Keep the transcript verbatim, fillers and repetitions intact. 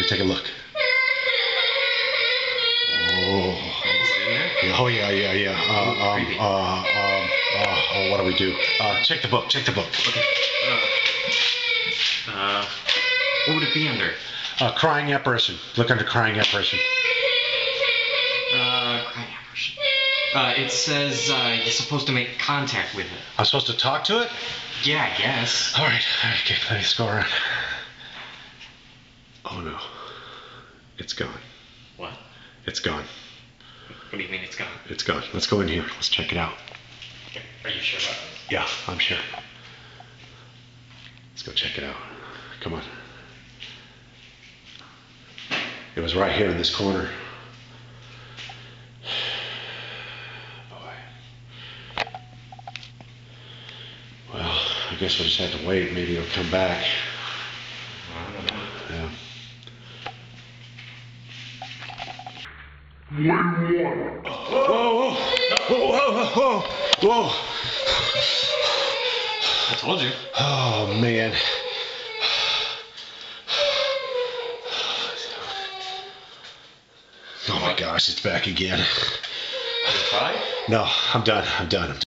take a look. Oh, oh yeah, yeah, yeah. Uh, um, uh, um, uh, oh, what do we do? Uh, check the book. Check the book. Okay. Uh, uh, what would it be under? Uh, crying apparition. Look under crying apparition. Uh, crying apparition. Uh, it says uh, you're supposed to make contact with it. I'm supposed to talk to it? Yeah, I guess. All right. Okay, let's go around. Oh no, it's gone. What? It's gone. What do you mean it's gone? It's gone. Let's go in here. Let's check it out. Okay. Are you sure about this? Yeah, I'm sure. Let's go check it out. Come on. It was right here in this corner. Boy. Well, I guess we'll just have to wait. Maybe it'll come back. I don't know. Yeah. Whoa, Whoa, whoa, whoa, whoa, whoa. I told you. Oh, man. Oh my gosh, it's back again. You tried? No, I'm done. I'm done.